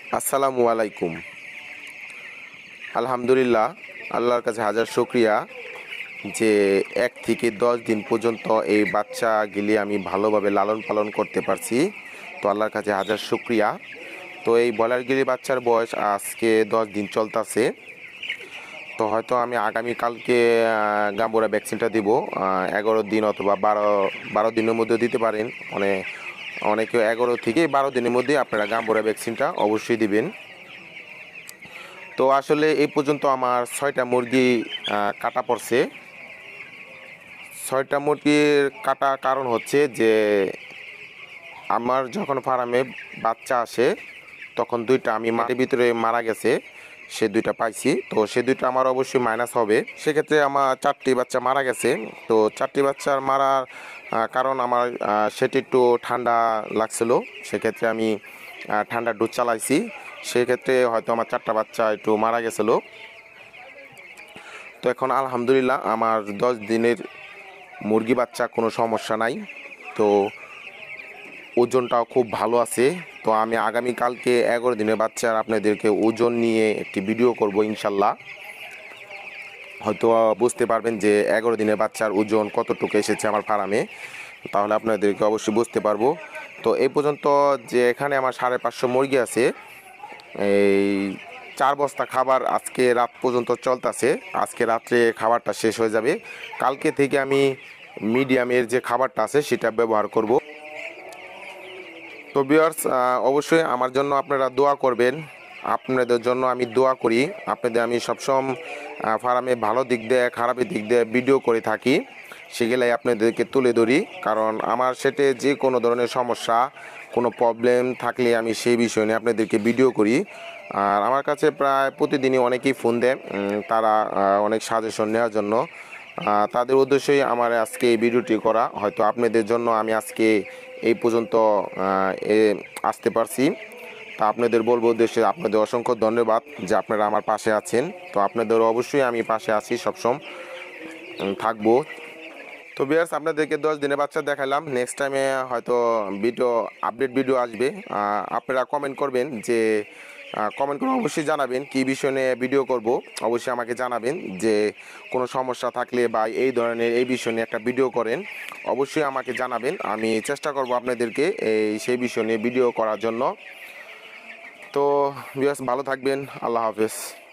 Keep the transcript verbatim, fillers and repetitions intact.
আসসালামু আলাইকুম। আলহামদুলিল্লাহ, আল্লাহর কাছে হাজার শুকরিয়া যে এক থেকে দশ দিন পর্যন্ত এই বাচ্চাগুলি আমি ভালোভাবে লালন পালন করতে পারছি। তো আল্লাহর কাছে হাজার শুকরিয়া। তো এই ব্রয়লারগিরি বাচ্চার বয়স আজকে দশ দিন চলতেছে। তো হয়তো আমি আগামীকালকে গাম্বুরা ভ্যাকসিনটা দিব, এগারো দিন অথবা বারো বারো দিনের মধ্যে দিতে পারেন। মানে অনেকে এগারো থেকে বারো দিনের মধ্যে আপনারা গাম্বুরা ভ্যাকসিনটা অবশ্যই দিবেন। তো আসলে এই পর্যন্ত আমার ছয়টা মুরগি কাটা পড়ছে। ছয়টা মুরগির কাটা কারণ হচ্ছে যে আমার যখন ফার্মে বাচ্চা আসে তখন দুইটা আমি মাটির ভিতরে মারা গেছে, সে দুইটা পাইছি। তো সে দুইটা আমার অবশ্যই মাইনাস হবে। সেক্ষেত্রে আমার চারটি বাচ্চা মারা গেছে। তো চারটি বাচ্চার মারার কারণ আমার সেটি একটু ঠান্ডা লাগছিল, সেক্ষেত্রে আমি ঠান্ডা ডোজ চালাইছি। সেক্ষেত্রে হয়তো আমার চারটা বাচ্চা একটু মারা গেছিলো। তো এখন আলহামদুলিল্লাহ আমার দশ দিনের মুরগি বাচ্চা কোনো সমস্যা নাই। তো ওজনটাও খুব ভালো আছে। তো আমি আগামীকালকে এগারো দিনের বাচ্চার আপনাদেরকে ওজন নিয়ে একটি ভিডিও করব ইনশাল্লাহ। হয়তো বুঝতে পারবেন যে এগারো দিনের বাচ্চার ওজন কতটুকু এসেছে আমার ফার্মে, তাহলে আপনাদেরকে অবশ্যই বুঝতে পারবো। তো এই পর্যন্ত যে এখানে আমার সাড়ে পাঁচশো মুরগি আছে, এই চার বস্তা খাবার আজকে রাত পর্যন্ত চলতেছে। আজকে রাত্রে খাবারটা শেষ হয়ে যাবে। কালকে থেকে আমি মিডিয়ামের যে খাবারটা আছে সেটা ব্যবহার করব। তো ভিউয়ার্স, অবশ্যই আমার জন্য আপনারা দোয়া করবেন। আপনাদের জন্য আমি দোয়া করি। আপনাদের আমি সবসময় ফার্মে ভালো দিক দিয়ে খারাপের দিক দিয়ে ভিডিও করে থাকি, সেগুলাই আপনাদেরকে তুলে ধরি। কারণ আমার সেটে যে কোনো ধরনের সমস্যা, কোনো প্রবলেম থাকলে আমি সেই বিষয় নিয়ে আপনাদেরকে ভিডিও করি। আর আমার কাছে প্রায় প্রতিদিনই অনেকেই ফোন দেয়, তারা অনেক সাজেশন নেওয়ার জন্য। তাদের উদ্দেশ্যেই আমার আজকে এই ভিডিওটি করা। হয়তো আপনাদের জন্য আমি আজকে এই পর্যন্ত আসতে পারছি। তা আপনাদের বলবো উদ্দেশ্যে আপনাদের অসংখ্য ধন্যবাদ যে আপনারা আমার পাশে আছেন। তো আপনাদের অবশ্যই আমি পাশে আছি, সবসময় থাকবো। তো ভিউয়ার্স, আপনাদেরকে দশ দিনের বাচ্চা দেখালাম। নেক্সট টাইমে হয়তো ভিডিও আপডেট ভিডিও আসবে। আপনারা কমেন্ট করবেন, যে কমেন্ট করে অবশ্যই জানাবেন কী বিষয় নিয়ে ভিডিও করব। অবশ্যই আমাকে জানাবেন যে কোনো সমস্যা থাকলে বা এই ধরনের এই বিষয় নিয়ে একটা ভিডিও করেন, অবশ্যই আমাকে জানাবেন। আমি চেষ্টা করব আপনাদেরকে এই সেই বিষয় নিয়ে ভিডিও করার জন্য। তো ভিউয়ার্স, ভালো থাকবেন। আল্লাহ হাফেজ।